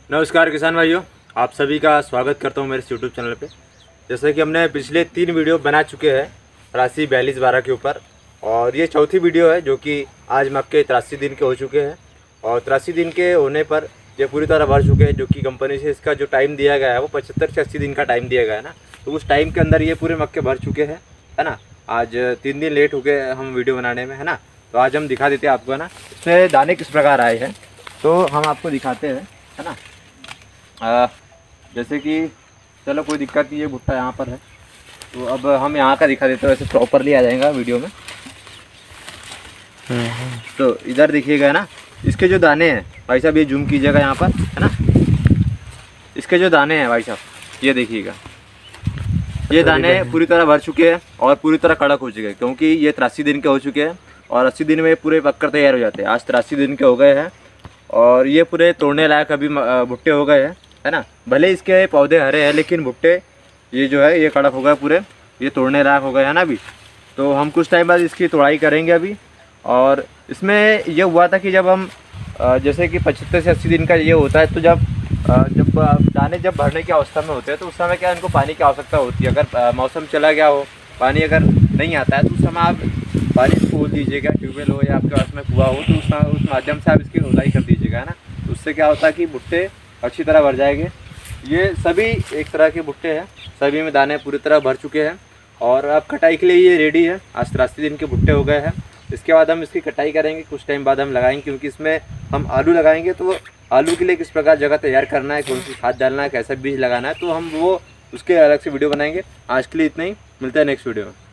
नमस्कार किसान भाइयों, आप सभी का स्वागत करता हूं मेरे यूट्यूब चैनल पे। जैसे कि हमने पिछले 3 वीडियो बना चुके हैं 83-42-12 के ऊपर, और ये चौथी वीडियो है जो कि आज मक्के 83 दिन के हो चुके हैं। और 83 दिन के होने पर ये पूरी तरह भर चुके हैं, जो कि कंपनी से इसका जो टाइम दिया गया है वो 75 से 80 दिन का टाइम दिया गया है ना। तो उस टाइम के अंदर ये पूरे मक्के भर चुके हैं, है ना। आज 3 दिन लेट हो गए हम वीडियो बनाने में, है ना। तो आज हम दिखा देते हैं आपको, है ना, इसमें दाने किस प्रकार आए हैं तो हम आपको दिखाते हैं, है ना। जैसे कि चलो कोई दिक्कत नहीं है, भुट्टा यहाँ पर है तो अब हम यहाँ का दिखा देते हैं, वैसे प्रॉपरली आ जाएगा वीडियो में। तो इधर देखिएगा ना, इसके जो दाने हैं भाई साहब, ये जूम कीजिएगा यहाँ पर, है ना। इसके जो दाने हैं भाई साहब ये देखिएगा, ये दाने पूरी तरह भर चुके हैं और पूरी तरह कड़क हो चुके हैं, क्योंकि ये 83 दिन के हो चुके हैं और 80 दिन में पूरे पककर तैयार हो जाते हैं। आज 83 दिन के हो गए हैं और ये पूरे तोड़ने लायक अभी भुट्टे हो गए हैं, है ना। भले इसके पौधे हरे हैं लेकिन भुट्टे ये जो है ये कड़क हो गए पूरे, ये तोड़ने लायक हो गए हैं ना अभी। तो हम कुछ टाइम बाद इसकी तोड़ाई करेंगे अभी। और इसमें ये हुआ था कि जब हम जैसे कि 75 से 80 दिन का ये होता है, तो जब दाने जब भरने की अवस्था में होते हैं तो उस समय क्या इनको पानी की आवश्यकता होती है। अगर मौसम चला गया हो, पानी अगर नहीं आता है तो उस समय आप पानी खोल दीजिएगा, ट्यूबवेल हो या आपके पास में कुआं हो तो उस माध्यम से आप इसकी धुलाई कर दीजिएगा, है ना। तो उससे क्या होता है कि भुट्टे अच्छी तरह भर जाएंगे। ये सभी एक तरह के भुट्टे हैं, सभी में दाने पूरी तरह भर चुके हैं और अब कटाई के लिए ये रेडी है। आज 83 दिन के भुट्टे हो गए हैं। इसके बाद हम इसकी कटाई करेंगे, कुछ टाइम बाद हम लगाएंगे, क्योंकि इसमें हम आलू लगाएंगे। तो आलू के लिए किस प्रकार जगह तैयार करना है, कौन सी खाद डालना है, कैसा बीज लगाना है, तो हम वो उसके अलग से वीडियो बनाएंगे। आज के लिए इतना ही, मिलता है नेक्स्ट वीडियो में।